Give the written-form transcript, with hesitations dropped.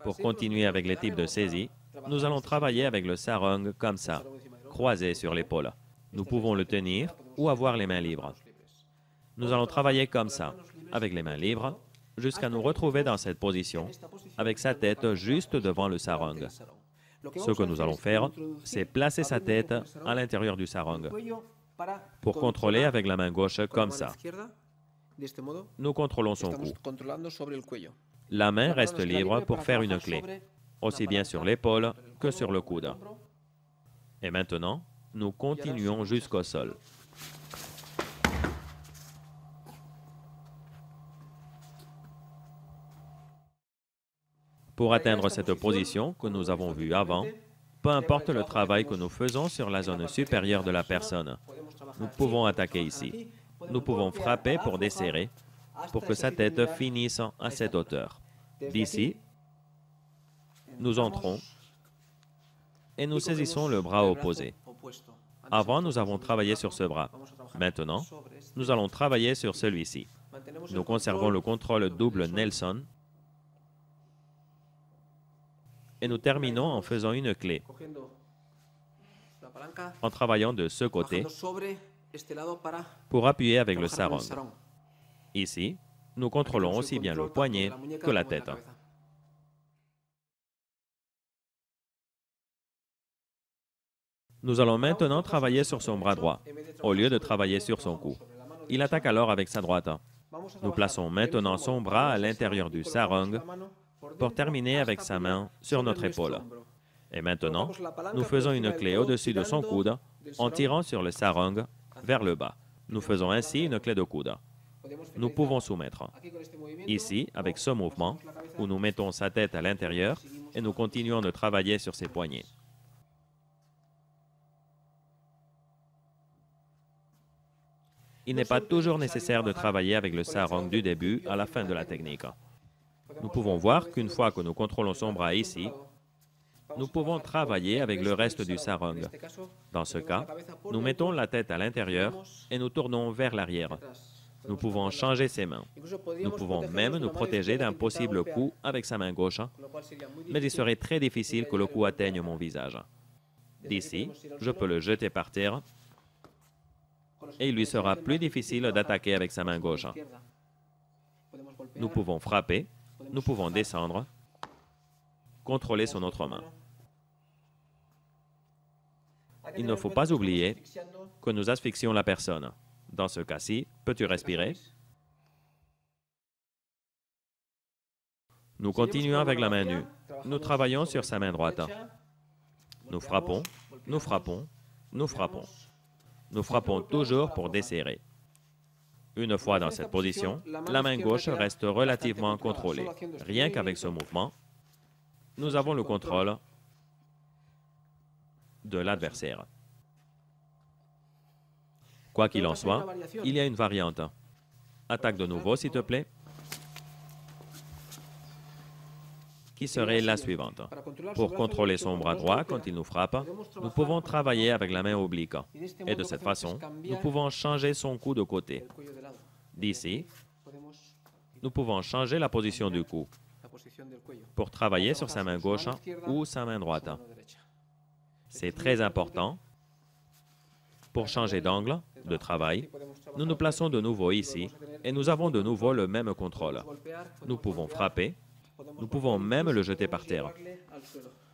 Pour continuer avec les types de saisie, nous allons travailler avec le sarong comme ça, croisé sur l'épaule. Nous pouvons le tenir ou avoir les mains libres. Nous allons travailler comme ça, avec les mains libres, jusqu'à nous retrouver dans cette position, avec sa tête juste devant le sarong. Ce que nous allons faire, c'est placer sa tête à l'intérieur du sarong. Pour contrôler avec la main gauche comme ça. Nous contrôlons son cou. La main reste libre pour faire une clé, aussi bien sur l'épaule que sur le coude. Et maintenant, nous continuons jusqu'au sol. Pour atteindre cette position que nous avons vue avant, peu importe le travail que nous faisons sur la zone supérieure de la personne, nous pouvons attaquer ici. Nous pouvons frapper pour desserrer, pour que sa tête finisse à cette hauteur. D'ici, nous entrons et nous saisissons le bras opposé. Avant, nous avons travaillé sur ce bras. Maintenant, nous allons travailler sur celui-ci. Nous conservons le contrôle double Nelson et nous terminons en faisant une clé, en travaillant de ce côté pour appuyer avec le sarong. Ici, nous contrôlons aussi bien le poignet que la tête. Nous allons maintenant travailler sur son bras droit, au lieu de travailler sur son cou. Il attaque alors avec sa droite. Nous plaçons maintenant son bras à l'intérieur du sarong pour terminer avec sa main sur notre épaule. Et maintenant, nous faisons une clé au-dessus de son coude en tirant sur le sarong vers le bas. Nous faisons ainsi une clé de coude. Nous pouvons soumettre. Ici, avec ce mouvement, où nous mettons sa tête à l'intérieur et nous continuons de travailler sur ses poignets. Il n'est pas toujours nécessaire de travailler avec le sarong du début à la fin de la technique. Nous pouvons voir qu'une fois que nous contrôlons son bras ici, nous pouvons travailler avec le reste du sarong. Dans ce cas, nous mettons la tête à l'intérieur et nous tournons vers l'arrière. Nous pouvons changer ses mains. Nous pouvons même nous protéger d'un possible coup avec sa main gauche, mais il serait très difficile que le coup atteigne mon visage. D'ici, je peux le jeter par terre et il lui sera plus difficile d'attaquer avec sa main gauche. Nous pouvons frapper, nous pouvons descendre, contrôler son autre main. Il ne faut pas oublier que nous asphyxions la personne. Dans ce cas-ci, peux-tu respirer? Nous continuons avec la main nue. Nous travaillons sur sa main droite. Nous frappons, nous frappons, nous frappons. Nous frappons toujours pour desserrer. Une fois dans cette position, la main gauche reste relativement contrôlée. Rien qu'avec ce mouvement, nous avons le contrôle de l'adversaire. Quoi qu'il en soit, il y a une variante. Attaque de nouveau, s'il te plaît. Qui serait la suivante. Pour contrôler son bras droit quand il nous frappe, nous pouvons travailler avec la main oblique. Et de cette façon, nous pouvons changer son cou de côté. D'ici, nous pouvons changer la position du cou pour travailler sur sa main gauche ou sa main droite. C'est très important. Pour changer d'angle de travail, nous nous plaçons de nouveau ici et nous avons de nouveau le même contrôle. Nous pouvons frapper, nous pouvons même le jeter par terre.